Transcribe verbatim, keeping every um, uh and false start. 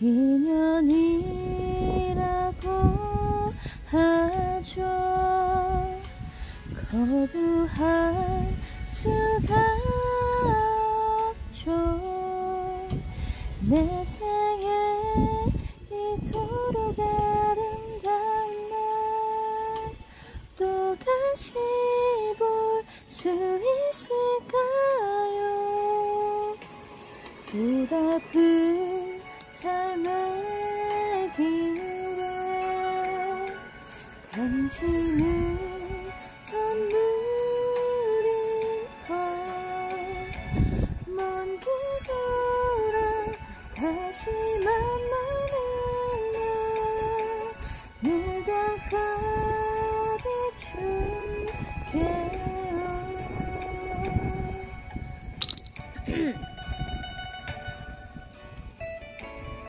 인연이라고 하죠. 거부할 수가 없죠. 내 생에 이토록 아름다운 날 또다시 볼 수 있을까요? 보답은 삶의 길에 당신은 선물인 걸 먼 길 돌아 다시 만나는 날 늘 다가